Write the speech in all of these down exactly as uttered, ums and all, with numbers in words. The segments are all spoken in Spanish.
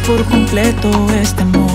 por completo este amor.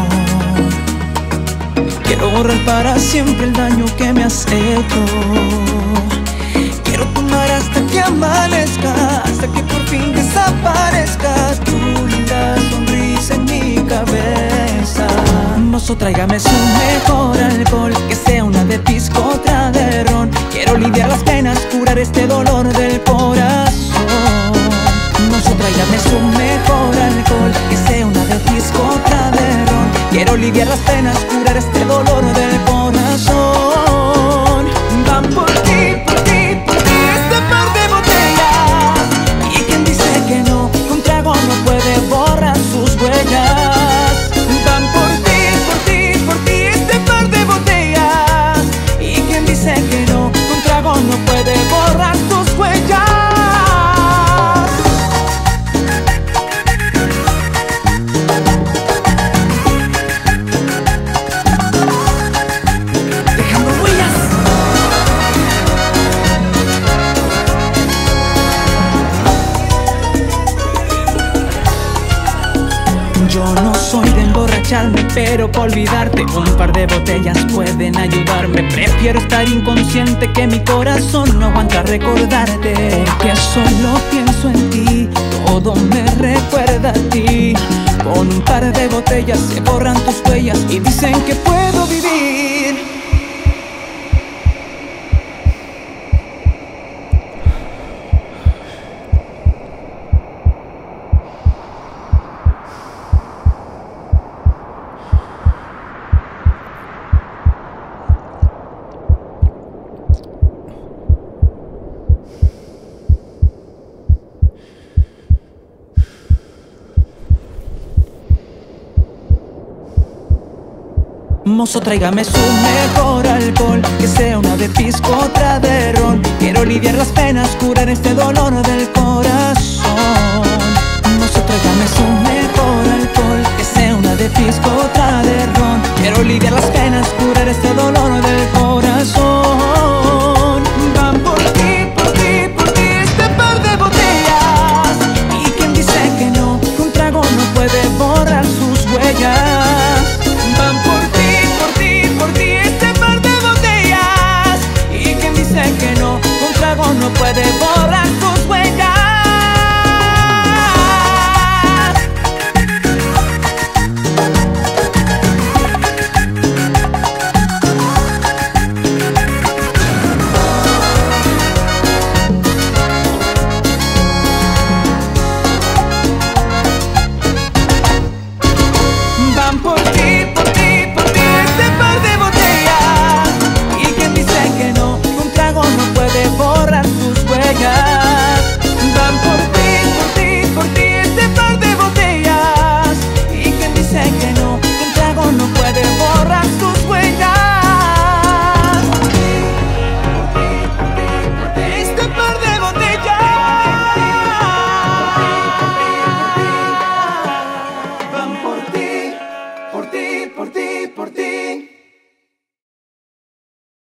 Quiero borrar para siempre el daño que me has hecho. Quiero tomar hasta que amanezca, hasta que por fin desaparezca tu linda sonrisa en mi cabeza. Mozo, tráigame su mejor alcohol, que sea una de pisco, otra de ron. Quiero aliviar las penas, curar este dolor del corazón. Mozo, tráigame su mejor alcohol, que sea una de pisco, otra de ron. Quiero aliviar las penas, curar este dolor del corazón. Van por ti, por ti, por ti, este par de botellas. Y quien dice que no, un trago no puede borrar sus huellas. Van por ti, por ti, por ti, este par de botellas. Y quien dice que no, un trago no puede borrar sus huellas. Yo no soy de emborracharme, pero para olvidarte un par de botellas pueden ayudarme. Prefiero estar inconsciente, que mi corazón no aguanta recordarte. Porque solo pienso en ti, todo me recuerda a ti. Con un par de botellas se borran tus huellas y dicen que puedo vivir. Mozo, tráigame su mejor alcohol, que sea una de pisco,